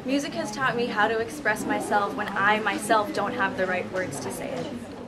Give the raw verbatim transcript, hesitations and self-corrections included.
Music has taught me how to express myself when I myself don't have the right words to say it.